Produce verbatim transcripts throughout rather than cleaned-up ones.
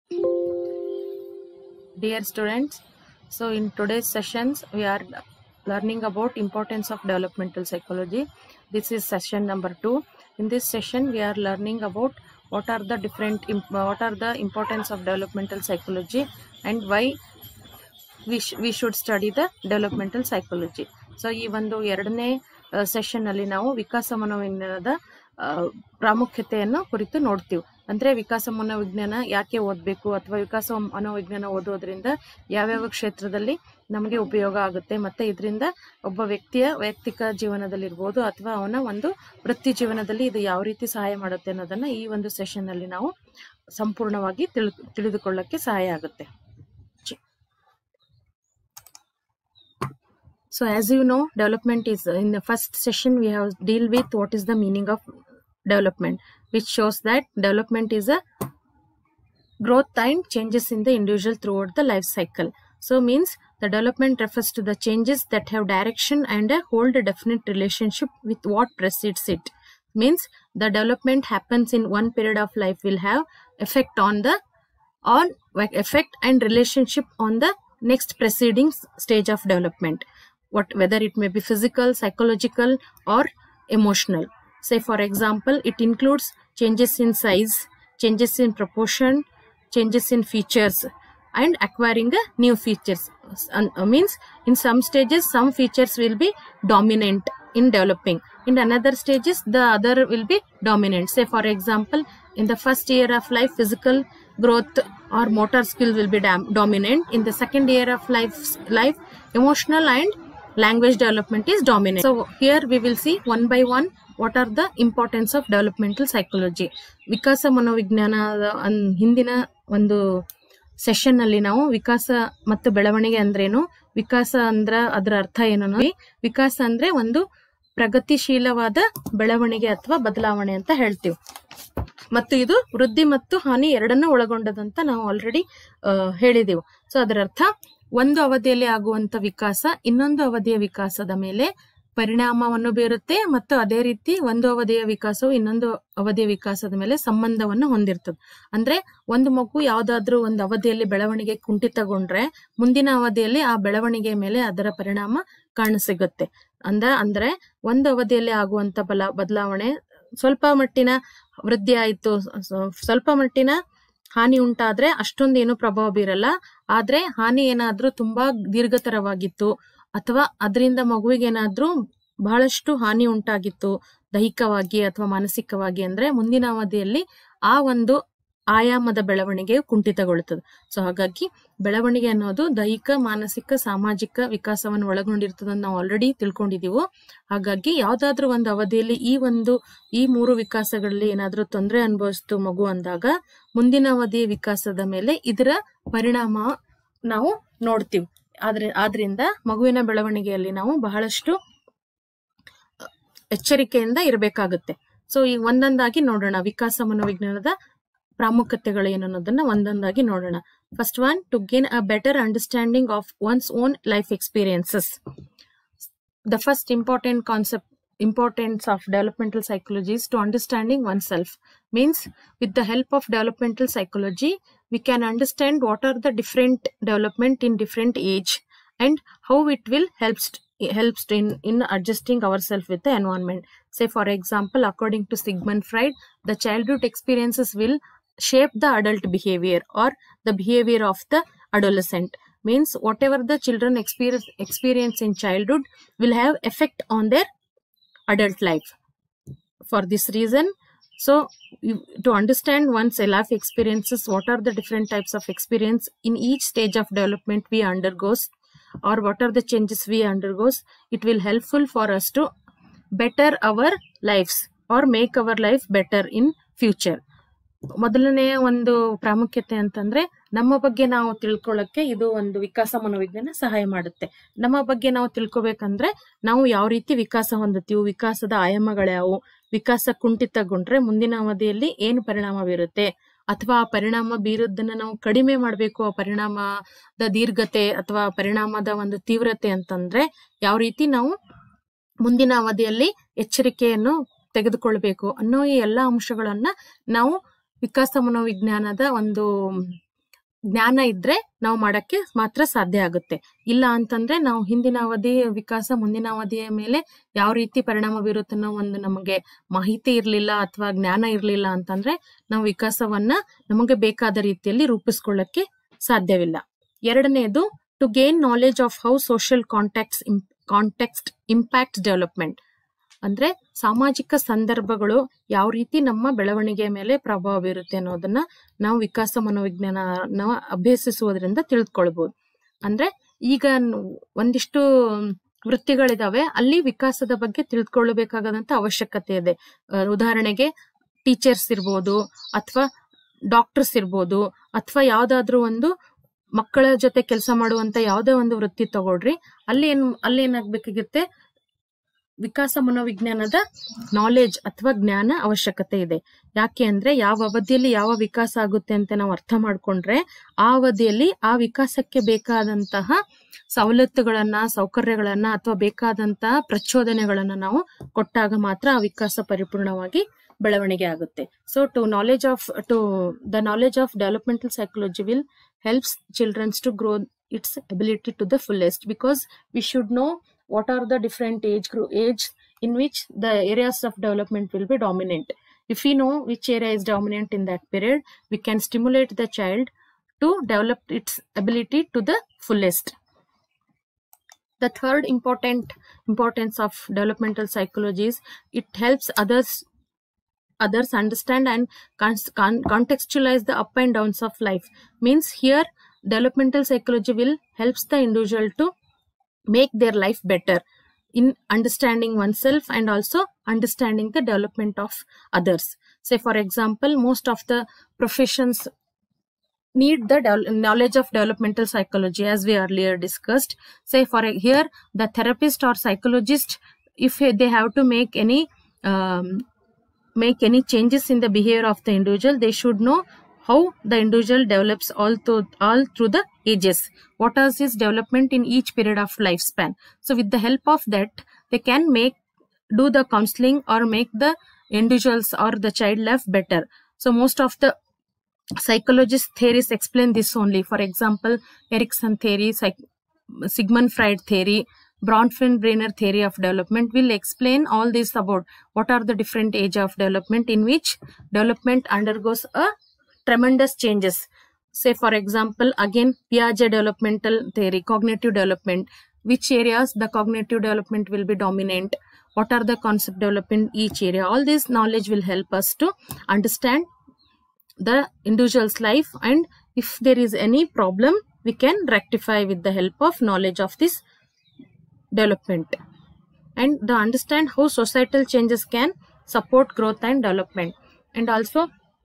Dear students, so in today's sessions we are learning about importance of developmental psychology. This is session number two. In this session we are learning about what are the different what are the importance of developmental psychology and why we, sh we should study the developmental psychology. So ಈ ಒಂದು ಎರಡನೇ session ಅಲ್ಲಿ ನಾವು ವಿಕಾಸ ಮನೋವಿಜ್ಞಾನದ ಪ್ರಾಮುಖ್ಯತೆಯನ್ನು ಕುರಿತು ನೋಡ್ತೀವಿ. ಅಂದ್ರೆ ವಿಕಾಸ ಮನೋವಿಜ್ಞಾನ ಯಾಕೆ ಓದಬೇಕು ಅಥವಾ ವಿಕಾಸ ಮನೋವಿಜ್ಞಾನ ಓದೋದ್ರಿಂದ ಯಾವ್ಯಾವ ಕ್ಷೇತ್ರದಲ್ಲಿ ನಮಗೆ ಉಪಯೋಗ ಆಗುತ್ತೆ, ಮತ್ತೆ ಇದರಿಂದ ಒಬ್ಬ ವ್ಯಕ್ತಿಯ ವೈಯಕ್ತಿಕ ಜೀವನದಲ್ಲಿರ್ಬೋದು ಅಥವಾ ಅವನ ಒಂದು ವೃತ್ತಿ ಜೀವನದಲ್ಲಿ ಇದು ಯಾವ ರೀತಿ ಸಹಾಯ ಮಾಡುತ್ತೆ ಅನ್ನೋದನ್ನ ಈ ಒಂದು ಸೆಷನ್ ಅಲ್ಲಿ ನಾವು ಸಂಪೂರ್ಣವಾಗಿ ತಿಳಿ ತಿಳಿದುಕೊಳ್ಳಕ್ಕೆ ಸಹಾಯ ಆಗುತ್ತೆ. So as you know, development is in the first session we have deal with what is the meaning of development, which shows that development is a growth and changes in the individual throughout the life cycle. So means the development refers to the changes that have direction and a hold a definite relationship with what precedes it. Means the development happens in one period of life will have effect on the on effect and relationship on the next preceding stage of development. What whether it may be physical, psychological or emotional. Say for example, it includes changes in size, changes in proportion, changes in features and acquiring a new features. And, uh, means in some stages some features will be dominant in developing, in another stages the other will be dominant. Say for example, in the first year of life physical growth or motor skill will be dominant. In the second year of life life emotional and language development is dominant. So here we will see one by one what are the importance of developmental psychology. ವಿಕಾಸ ಮನೋವಿಜ್ಞಾನದ ಹಿಂದಿನ ಒಂದು session ಅಲ್ಲಿ ನಾವು ವಿಕಾಸ ಮತ್ತು ಬೆಳವಣಿಗೆ ಅಂದ್ರೇನು, ವಿಕಾಸ ಅಂದ್ರ ಅದರ ಅರ್ಥ ಏನು, ವಿಕಾಸ ಅಂದ್ರೆ ಒಂದು ಪ್ರಗತಿಶೀಲವಾದ ಬೆಳವಣಿಗೆ ಅಥವಾ ಬದಲಾವಣೆ ಅಂತ ಹೇಳ್ತೀವಿ. ಮತ್ತು ಇದು ವೃದ್ಧಿ ಮತ್ತು ಹಾನಿ ಎರಡನ್ನೂ ಒಳಗೊಂಡದಂತ ನಾವು ಆಲ್ರೆಡಿ ಹೇಳಿದೆವು. ಸೊ ಅದರ ಅರ್ಥ ಒಂದು ಅವಧಿಯಲ್ಲಿ ಆಗುವಂತ ವಿಕಾಸ ಇನ್ನೊಂದು ಅವಧಿಯ ವಿಕಾಸದ ಮೇಲೆ ಪರಿಣಾಮವನ್ನು ಬೀರುತ್ತೆ ಮತ್ತು ಅದೇ ರೀತಿ ಒಂದು ಅವಧಿಯ ವಿಕಾಸವು ಇನ್ನೊಂದು ಅವಧಿಯ ವಿಕಾಸದ ಮೇಲೆ ಸಂಬಂಧವನ್ನು ಹೊಂದಿರ್ತದೆ. ಅಂದ್ರೆ ಒಂದು ಮಗು ಯಾವ್ದಾದ್ರೂ ಒಂದು ಅವಧಿಯಲ್ಲಿ ಬೆಳವಣಿಗೆ ಕುಂಠಿತಗೊಂಡ್ರೆ ಮುಂದಿನ ಅವಧಿಯಲ್ಲಿ ಆ ಬೆಳವಣಿಗೆ ಮೇಲೆ ಅದರ ಪರಿಣಾಮ ಕಾಣಸಿಗುತ್ತೆ. ಅಂದ ಅಂದ್ರೆ ಒಂದು ಅವಧಿಯಲ್ಲಿ ಆಗುವಂತ ಬಲ ಬದಲಾವಣೆ ಸ್ವಲ್ಪ ಮಟ್ಟಿನ ವೃದ್ಧಿ ಆಯ್ತು, ಸ್ವಲ್ಪ ಮಟ್ಟಿನ ಹಾನಿ ಉಂಟಾದ್ರೆ ಅಷ್ಟೊಂದು ಏನು ಪ್ರಭಾವ ಬೀರಲ್ಲ. ಆದ್ರೆ ಹಾನಿ ಏನಾದ್ರೂ ತುಂಬಾ ದೀರ್ಘತರವಾಗಿತ್ತು ಅಥವಾ ಅದರಿಂದ ಮಗುವಿಗೆ ಏನಾದ್ರೂ ಬಹಳಷ್ಟು ಹಾನಿ ಉಂಟಾಗಿತ್ತು ದೈಹಿಕವಾಗಿ ಅಥವಾ ಮಾನಸಿಕವಾಗಿ ಅಂದ್ರೆ ಮುಂದಿನ ಅವಧಿಯಲ್ಲಿ ಆ ಒಂದು ಆಯಾಮದ ಬೆಳವಣಿಗೆ ಕುಂಠಿತಗೊಳ್ಳುತ್ತದೆ. ಸೊ ಹಾಗಾಗಿ ಬೆಳವಣಿಗೆ ಅನ್ನೋದು ದೈಹಿಕ, ಮಾನಸಿಕ, ಸಾಮಾಜಿಕ ವಿಕಾಸವನ್ನು ಒಳಗೊಂಡಿರ್ತದೆ ನಾವು ಆಲ್ರೆಡಿ ತಿಳ್ಕೊಂಡಿದೀವು. ಹಾಗಾಗಿ ಯಾವ್ದಾದ್ರೂ ಒಂದು ಅವಧಿಯಲ್ಲಿ ಈ ಒಂದು ಈ ಮೂರು ವಿಕಾಸಗಳಲ್ಲಿ ಏನಾದ್ರೂ ತೊಂದರೆ ಅನುಭವಿಸ್ತು ಮಗು ಅಂದಾಗ ಮುಂದಿನ ಅವಧಿಯ ವಿಕಾಸದ ಮೇಲೆ ಇದರ ಪರಿಣಾಮ ನಾವು ನೋಡ್ತೀವಿ. ಆದ್ರೆ ಆದ್ರಿಂದ ಮಗುವಿನ ಬೆಳವಣಿಗೆಯಲ್ಲಿ ನಾವು ಬಹಳಷ್ಟು ಎಚ್ಚರಿಕೆಯಿಂದ ಇರಬೇಕಾಗುತ್ತೆ. ಸೊ ಈಗ ಒಂದೊಂದಾಗಿ ನೋಡೋಣ ವಿಕಾಸ ಮನೋವಿಜ್ಞಾನದ ಪ್ರಾಮುಖ್ಯತೆಗಳು ಏನು ಅನ್ನೋದನ್ನ ಒಂದೊಂದಾಗಿ ನೋಡೋಣ. First one, to gain a better understanding of one's own life experiences. The first important concept importance of developmental psychology is to understanding oneself. Means with the help of developmental psychology we can understand what are the different development in different age and how it will helps helps in in adjusting ourselves with the environment. Say for example, according to Sigmund Freud, the childhood experiences will shape the adult behavior or the behavior of the adolescent. Means whatever the children experience experience in childhood will have effect on their adult life. For this reason, so you, to understand one's life experiences, what are the different types of experience in each stage of development we undergoes or what are the changes we undergoes, it will helpful for us to better our lives or make our life better in future. ಮೊದಲನೆಯ ಒಂದು ಪ್ರಾಮುಖ್ಯತೆ ಅಂತಂದ್ರೆ ನಮ್ಮ ಬಗ್ಗೆ ನಾವು ತಿಳ್ಕೊಳ್ಳಕ್ಕೆ ಇದು ಒಂದು ವಿಕಾಸ ಮನೋವಿಜ್ಞಾನ ಸಹಾಯ ಮಾಡುತ್ತೆ. ನಮ್ಮ ಬಗ್ಗೆ ನಾವು ತಿಳ್ಕೊಬೇಕಂದ್ರೆ ನಾವು ಯಾವ ರೀತಿ ವಿಕಾಸ ಹೊಂದುತ್ತೀವಿ, ವಿಕಾಸದ ಆಯಾಮಗಳ್ಯಾವು, ವಿಕಾಸ ಕುಂಠಿತಗೊಂಡ್ರೆ ಮುಂದಿನ ಅವಧಿಯಲ್ಲಿ ಏನು ಪರಿಣಾಮ ಬೀರುತ್ತೆ ಅಥವಾ ಆ ಪರಿಣಾಮ ಬೀರೋದನ್ನ ನಾವು ಕಡಿಮೆ ಮಾಡಬೇಕು, ಆ ಪರಿಣಾಮದ ದೀರ್ಘತೆ ಅಥವಾ ಪರಿಣಾಮದ ಒಂದು ತೀವ್ರತೆ ಅಂತಂದ್ರೆ ಯಾವ ರೀತಿ ನಾವು ಮುಂದಿನ ಅವಧಿಯಲ್ಲಿ ಎಚ್ಚರಿಕೆಯನ್ನು ತೆಗೆದುಕೊಳ್ಬೇಕು ಅನ್ನೋ ಈ ಎಲ್ಲಾ ಅಂಶಗಳನ್ನ ನಾವು ವಿಕಾಸ ಮನೋವಿಜ್ಞಾನದ ಒಂದು ಜ್ಞಾನ ಇದ್ರೆ ನಾವು ಮಾಡಕ್ಕೆ ಮಾತ್ರ ಸಾಧ್ಯ ಆಗುತ್ತೆ. ಇಲ್ಲ ಅಂತಂದ್ರೆ ನಾವು ಹಿಂದಿನ ಅವಧಿಯ ವಿಕಾಸ ಮುಂದಿನ ಅವಧಿಯ ಮೇಲೆ ಯಾವ ರೀತಿ ಪರಿಣಾಮ ಬೀರುತ್ತೆ ಅನ್ನೋ ಒಂದು ನಮಗೆ ಮಾಹಿತಿ ಇರ್ಲಿಲ್ಲ ಅಥವಾ ಜ್ಞಾನ ಇರ್ಲಿಲ್ಲ ಅಂತಂದ್ರೆ ನಾವು ವಿಕಾಸವನ್ನ ನಮಗೆ ಬೇಕಾದ ರೀತಿಯಲ್ಲಿ ರೂಪಿಸ್ಕೊಳ್ಳಕ್ಕೆ ಸಾಧ್ಯವಿಲ್ಲ. ಎರಡನೆಯದು to gain knowledge of how social contacts context impact development. ಅಂದ್ರೆ ಸಾಮಾಜಿಕ ಸಂದರ್ಭಗಳು ಯಾವ ರೀತಿ ನಮ್ಮ ಬೆಳವಣಿಗೆಯ ಮೇಲೆ ಪ್ರಭಾವ ಬೀರುತ್ತೆ ಅನ್ನೋದನ್ನ ನಾವು ವಿಕಾಸ ಮನೋವಿಜ್ಞಾನ ಅಭ್ಯಸಿಸುವುದರಿಂದ ತಿಳಿದುಕೊಳ್ಬಹುದು. ಅಂದ್ರೆ ಈಗ ಒಂದಿಷ್ಟು ವೃತ್ತಿಗಳಿದಾವೆ, ಅಲ್ಲಿ ವಿಕಾಸದ ಬಗ್ಗೆ ತಿಳಿದುಕೊಳ್ಳಬೇಕಾದಂತ ಅವಶ್ಯಕತೆ ಇದೆ. ಉದಾಹರಣೆಗೆ ಟೀಚರ್ಸ್ ಇರ್ಬೋದು, ಅಥವಾ ಡಾಕ್ಟರ್ಸ್ ಇರ್ಬೋದು, ಅಥವಾ ಯಾವ್ದಾದ್ರು ಒಂದು ಮಕ್ಕಳ ಜೊತೆ ಕೆಲಸ ಮಾಡುವಂತ ಯಾವುದೇ ಒಂದು ವೃತ್ತಿ ತಗೊಳ್ರಿ, ಅಲ್ಲಿ ಏನ್ ಅಲ್ಲಿ ಏನಾಗ್ಬೇಕಾಗುತ್ತೆ, ವಿಕಾಸ ಮನೋವಿಜ್ಞಾನದ ನಾಲೆಜ್ ಅಥವಾ ಜ್ಞಾನ ಅವಶ್ಯಕತೆ ಇದೆ. ಯಾಕೆ ಅಂದ್ರೆ ಯಾವ ಅವಧಿಯಲ್ಲಿ ಯಾವ ವಿಕಾಸ ಆಗುತ್ತೆ ಅಂತ ನಾವು ಅರ್ಥ ಮಾಡ್ಕೊಂಡ್ರೆ ಆ ಅವಧಿಯಲ್ಲಿ ಆ ವಿಕಾಸಕ್ಕೆ ಬೇಕಾದಂತಹ ಸವಲತ್ತುಗಳನ್ನ, ಸೌಕರ್ಯಗಳನ್ನ ಅಥವಾ ಬೇಕಾದಂತಹ ಪ್ರಚೋದನೆಗಳನ್ನ ನಾವು ಕೊಟ್ಟಾಗ ಮಾತ್ರ ಆ ವಿಕಾಸ ಪರಿಪೂರ್ಣವಾಗಿ ಬೆಳವಣಿಗೆ ಆಗುತ್ತೆ. So to knowledge of to the knowledge of developmental psychology will helps children to grow its ability to the fullest, because we should know what are the different age group age in which the areas of development will be dominant. If we know which area is dominant in that period, we can stimulate the child to develop its ability to the fullest. The third important importance of developmental psychology is it helps others others understand and con contextualize the up and downs of life. Means here developmental psychology will helps the individual to make their life better in understanding oneself and also understanding the development of others. Say for example, most of the professions need the knowledge of developmental psychology, as we earlier discussed. Say for here the therapist or psychologist, if they have to make any um, make any changes in the behavior of the individual, they should know how the individual develops all through all through the ages. What is his development in each period of lifespan? So with the help of that, they can make do the counseling or make the individuals or the child life better. So most of the psychologist theories explain this only. For example, Erikson theory, Sigmund Freud theory, Bronfenbrenner theory of development will explain all this about what are the different age of development in which development undergoes a tremendous changes. Say for example, again Piaget developmental theory, cognitive development, which areas the cognitive development will be dominant, what are the concept development in each area. All this knowledge will help us to understand the individual's life, and if there is any problem, we can rectify with the help of knowledge of this development, and the understand how societal changes can support growth and development. And also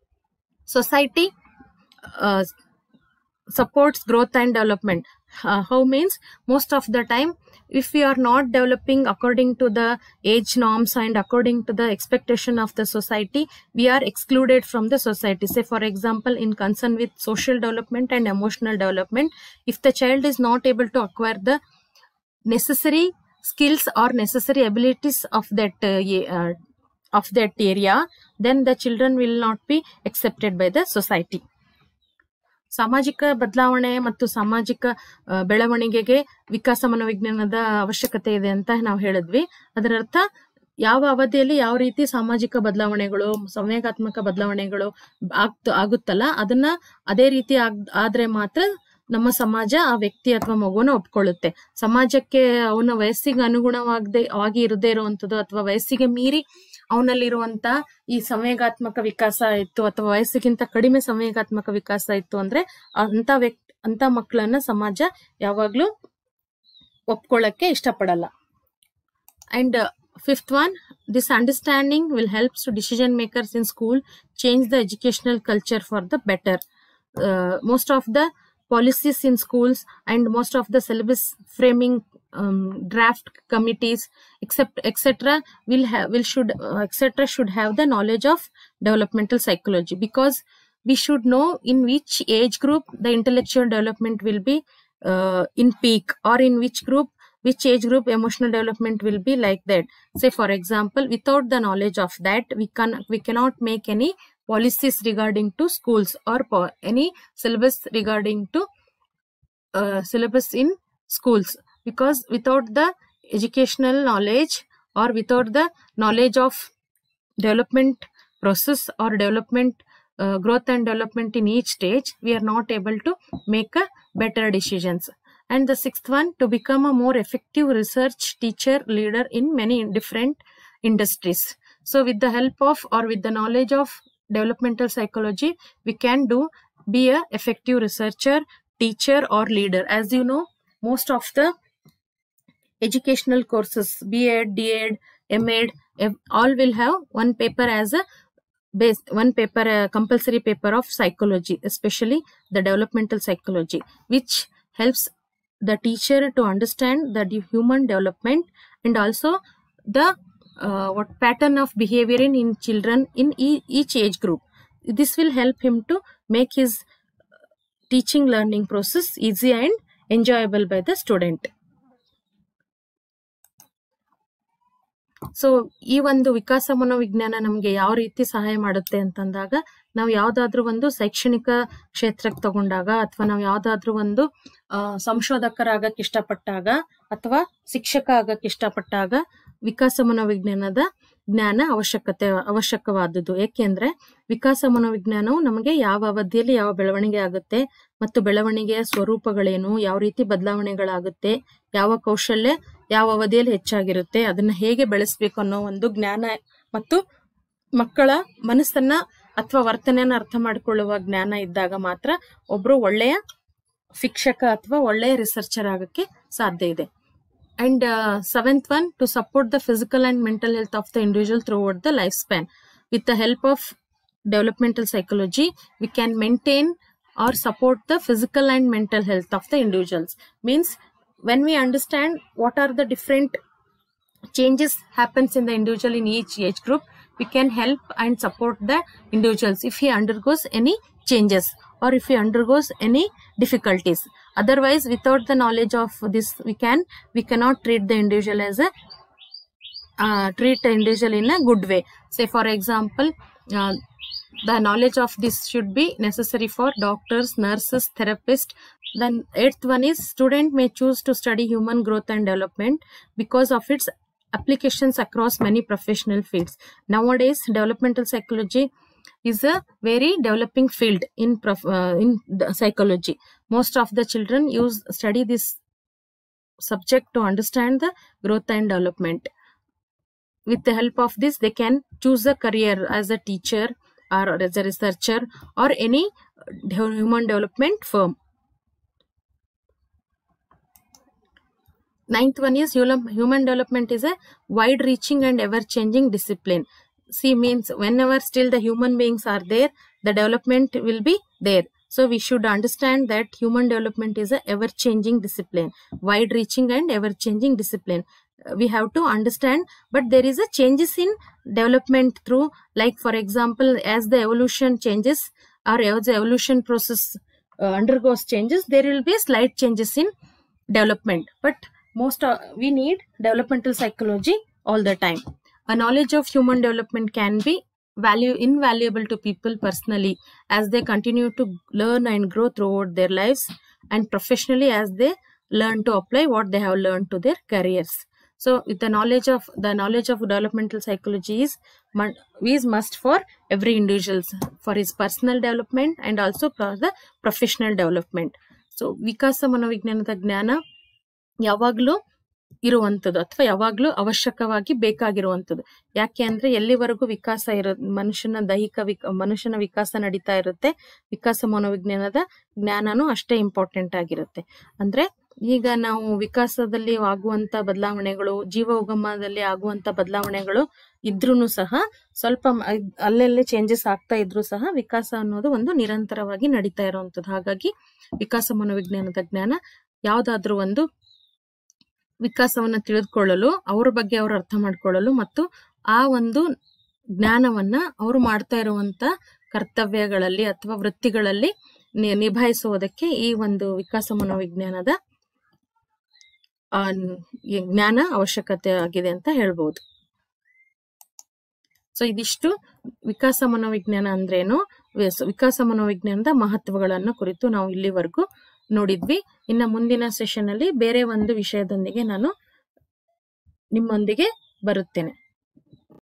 society uh, supports growth and development. Uh, how means most of the time, if we are not developing according to the age norms and according to the expectation of the society, we are excluded from the society. Say for example, in concern with social development and emotional development, if the child is not able to acquire the necessary skills or necessary abilities of that uh, uh, of that area, then the children will not be accepted by the society. ಸಾಮಾಜಿಕ ಬದಲಾವಣೆ ಮತ್ತು ಸಾಮಾಜಿಕ ಬೆಳವಣಿಗೆಗೆ ವಿಕಾಸ ಮನೋವಿಜ್ಞಾನದ ಅವಶ್ಯಕತೆ ಇದೆ ಅಂತ ನಾವು ಹೇಳಿದ್ವಿ. ಅದರ ಅರ್ಥ ಯಾವ ಅವಧಿಯಲ್ಲಿ ಯಾವ ರೀತಿ ಸಾಮಾಜಿಕ ಬದಲಾವಣೆಗಳು, ಸಂವೇಗಾತ್ಮಕ ಬದಲಾವಣೆಗಳು ಆಗ್ತ ಆಗುತ್ತಲ್ಲ, ಅದನ್ನ ಅದೇ ರೀತಿ ಆಗ್ ಆದ್ರೆ ಮಾತ್ರ ನಮ್ಮ ಸಮಾಜ ಆ ವ್ಯಕ್ತಿ ಅಥವಾ ಮಗುನ ಒಪ್ಕೊಳ್ಳುತ್ತೆ. ಸಮಾಜಕ್ಕೆ ಅವನ ವಯಸ್ಸಿಗೆ ಅನುಗುಣವಾಗದೆ ಆಗಿ ಇರದೇ ಇರುವಂತದ್ದು ಅಥವಾ ವಯಸ್ಸಿಗೆ ಮೀರಿ ಅವನಲ್ಲಿರುವಂತ ಈ ಸಂವೇಗಾತ್ಮಕ ವಿಕಾಸ ಇತ್ತು ಅಥವಾ ವಯಸ್ಸಿಗಿಂತ ಕಡಿಮೆ ಸಂವೇಗಾತ್ಮಕ ವಿಕಾಸ ಇತ್ತು ಅಂದ್ರೆ ಅಂತ ವ್ಯಕ್ತಿ ಅಂತ ಮಕ್ಕಳನ್ನ ಸಮಾಜ ಯಾವಾಗ್ಲೂ ಒಪ್ಕೊಳ್ಳಕ್ಕೆ ಇಷ್ಟಪಡಲ್ಲ. And fifth one, this understanding will helps to decision makers in school change the educational culture for the better. Most of the policies in schools and most of the syllabus framing um, draft committees except etc will have will should uh, etc should have the knowledge of developmental psychology, because we should know in which age group the intellectual development will be uh, in peak, or in which group which age group emotional development will be like that. Say for example, without the knowledge of that, we can we cannot make any policies regarding to schools or any syllabus regarding to uh, syllabus in schools, because without the educational knowledge or without the knowledge of development process or development uh, growth and development in each stage, we are not able to make a better decisions. And the sixth one, to become a more effective research teacher leader in many different industries. So with the help of or with the knowledge of developmental psychology, we can do be a effective researcher, teacher or leader. As you know, most of the educational courses, B Ed, D Ed, M Ed, all will have one paper as a base, one paper, a compulsory paper of psychology, especially the developmental psychology, which helps the teacher to understand the human development and also the uh, what pattern of behavior in, in children in e each age group. This will help him to make his teaching learning process easy and enjoyable by the student. So ಈ ಒಂದು ವಿಕಾಸ ಮನೋವಿಜ್ಞಾನ ನಮಗೆ ಯಾವ ರೀತಿ ಸಹಾಯ ಮಾಡುತ್ತೆ ಅಂತಂದಾಗ, ನಾವು ಯಾವ್ದಾದ್ರು ಒಂದು ಶೈಕ್ಷಣಿಕ ಕ್ಷೇತ್ರಕ್ಕೆ ತಗೊಂಡಾಗ ಅಥವಾ ನಾವು ಯಾವ್ದಾದ್ರು ಒಂದು ಅಹ್ ಸಂಶೋಧಕರಾಗಕ್ಕೆ ಇಷ್ಟಪಟ್ಟಾಗ ಅಥವಾ ಶಿಕ್ಷಕ ಆಗಕ್ಕೆ ಇಷ್ಟಪಟ್ಟಾಗ ವಿಕಾಸ ಮನೋವಿಜ್ಞಾನದ ಜ್ಞಾನ ಅವಶ್ಯಕತೆ ಅವಶ್ಯಕವಾದದ್ದು. ಏಕೆಂದ್ರೆ ವಿಕಾಸ ಮನೋವಿಜ್ಞಾನವು ನಮಗೆ ಯಾವ ಅವಧಿಯಲ್ಲಿ ಯಾವ ಬೆಳವಣಿಗೆ ಆಗುತ್ತೆ ಮತ್ತು ಬೆಳವಣಿಗೆಯ ಸ್ವರೂಪಗಳೇನು, ಯಾವ ರೀತಿ ಬದಲಾವಣೆಗಳಾಗುತ್ತೆ, ಯಾವ ಕೌಶಲ್ಯ ಯಾವ ಅವಧಿಯಲ್ಲಿ ಹೆಚ್ಚಾಗಿರುತ್ತೆ, ಅದನ್ನ ಹೇಗೆ ಬೆಳೆಸಬೇಕು ಅನ್ನೋ ಒಂದು ಜ್ಞಾನ ಮತ್ತು ಮಕ್ಕಳ ಮನಸ್ಸನ್ನ ಅಥವಾ ವರ್ತನೆಯನ್ನ ಅರ್ಥ ಮಾಡಿಕೊಳ್ಳುವ ಜ್ಞಾನ ಇದ್ದಾಗ ಮಾತ್ರ ಒಬ್ರು ಒಳ್ಳೆಯ ಶಿಕ್ಷಕ ಅಥವಾ ಒಳ್ಳೆಯ ರಿಸರ್ಚರ್ ಆಗಕ್ಕೆ ಸಾಧ್ಯ ಇದೆ. And uh, seventh one, to support the physical and mental health of the individual throughout the lifespan. With the help of developmental psychology, we can maintain or support the physical and mental health of the individuals. Means when we understand what are the different changes happens in the individual in each age group, we can help and support the individuals if he undergoes any changes or if he undergoes any difficulties. Otherwise, without the knowledge of this, we can we cannot treat the individual as a uh, treat the individual in a good way. Say for example, uh, the knowledge of this should be necessary for doctors, nurses, therapists. Then eighth one is, student may choose to study human growth and development because of its applications across many professional fields. Nowadays, developmental psychology is a very developing field in prof, uh, in the psychology. Most of the children use study this subject to understand the growth and development. With the help of this, they can choose a career as a teacher or as a researcher or any human development firm. Ninth one is, human development is a wide-reaching and ever-changing discipline. See, means whenever still the human beings are there, the development will be there. So we should understand that human development is a ever-changing discipline, wide-reaching and ever-changing discipline. Uh, we have to understand, but there is a changes in development through, like for example, as the evolution changes or as the evolution process uh, undergoes changes, there will be slight changes in development. But most uh, we need developmental psychology all the time. A knowledge of human development can be value invaluable to people personally as they continue to learn and grow throughout their lives, and professionally as they learn to apply what they have learned to their careers. So with the knowledge of the knowledge of developmental psychology is, is must for every individual for his personal development and also for the professional development. So ವಿಕಾಸ ಮನೋವಿಜ್ಞಾನದ ಜ್ಞಾನ ಯಾವಾಗಲೂ ಇರುವಂಥದ್ದು ಅಥವಾ ಯಾವಾಗಲೂ ಅವಶ್ಯಕವಾಗಿ ಬೇಕಾಗಿರುವಂಥದ್ದು. ಯಾಕೆ ಅಂದ್ರೆ ಎಲ್ಲಿವರೆಗೂ ವಿಕಾಸ ಇರೋ ಮನುಷ್ಯನ ದೈಹಿಕ ವಿಕ ಮನುಷ್ಯನ ವಿಕಾಸ ನಡೀತಾ ಇರುತ್ತೆ, ವಿಕಾಸ ಮನೋವಿಜ್ಞಾನದ ಜ್ಞಾನನೂ ಅಷ್ಟೇ ಇಂಪಾರ್ಟೆಂಟ್ ಆಗಿರುತ್ತೆ. ಅಂದ್ರೆ ಈಗ ನಾವು ವಿಕಾಸದಲ್ಲಿ ಆಗುವಂತ ಬದಲಾವಣೆಗಳು, ಜೀವ ಉಗಮದಲ್ಲಿ ಆಗುವಂತ ಬದಲಾವಣೆಗಳು ಇದ್ರೂ ಸಹ ಸ್ವಲ್ಪ ಅಲ್ಲೆಲ್ಲೇ ಚೇಂಜಸ್ ಆಗ್ತಾ ಇದ್ರು ಸಹ ವಿಕಾಸ ಅನ್ನೋದು ಒಂದು ನಿರಂತರವಾಗಿ ನಡೀತಾ ಇರುವಂತದ್ದು. ಹಾಗಾಗಿ ವಿಕಾಸ ಮನೋವಿಜ್ಞಾನದ ಜ್ಞಾನ ಯಾವ್ದಾದ್ರು ಒಂದು ವಿಕಾಸವನ್ನ ತಿಳಿದುಕೊಳ್ಳಲು, ಅವ್ರ ಬಗ್ಗೆ ಅವರು ಅರ್ಥ ಮಾಡ್ಕೊಳ್ಳಲು ಮತ್ತು ಆ ಒಂದು ಜ್ಞಾನವನ್ನ ಅವರು ಮಾಡ್ತಾ ಇರುವಂತ ಕರ್ತವ್ಯಗಳಲ್ಲಿ ಅಥವಾ ವೃತ್ತಿಗಳಲ್ಲಿ ನಿಭಾಯಿಸುವುದಕ್ಕೆ ಈ ಒಂದು ವಿಕಾಸ ಮನೋವಿಜ್ಞಾನದ ಜ್ಞಾನ ಅವಶ್ಯಕತೆ ಆಗಿದೆ ಅಂತ ಹೇಳ್ಬೋದು. ಸೊ ಇದಿಷ್ಟು ವಿಕಾಸ ಮನೋವಿಜ್ಞಾನ ಅಂದ್ರೇನು, ವಿಕಾಸ ಮನೋವಿಜ್ಞಾನದ ಮಹತ್ವಗಳನ್ನು ಕುರಿತು ನಾವು ಇಲ್ಲಿವರೆಗೂ ನೋಡಿದ್ವಿ. ಇನ್ನು ಮುಂದಿನ ಸೆಷನ್ ಅಲ್ಲಿ ಬೇರೆ ಒಂದು ವಿಷಯದೊಂದಿಗೆ ನಾನು ನಿಮ್ಮೊಂದಿಗೆ ಬರುತ್ತೇನೆ.